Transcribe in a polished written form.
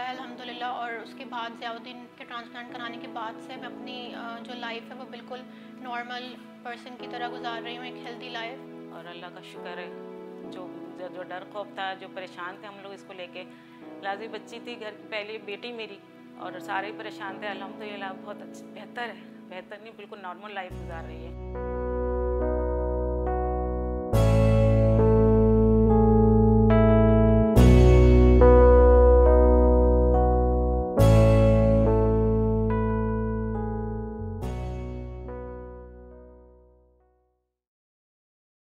है अल्हम्दुलिल्लाह, और उसके बाद ज़ियाउद्दीन के ट्रांसप्लांट कराने के बाद से मैं अपनी जो लाइफ है वो बिल्कुल नॉर्मल पर्सन की तरह गुजार रही हूँ, एक हेल्दी लाइफ। और अल्लाह का शुक्र है, जो जो जो डर खौफ था, जो परेशान थे हम लोग इसको लेके। लाजी बच्ची थी घर की, पहली बेटी मेरी, और सारे परेशान थे। अल्हम्दुलिल्लाह बहुत बेहतर है, बेहतर नहीं बिल्कुल नॉर्मल लाइफ गुजार रही है।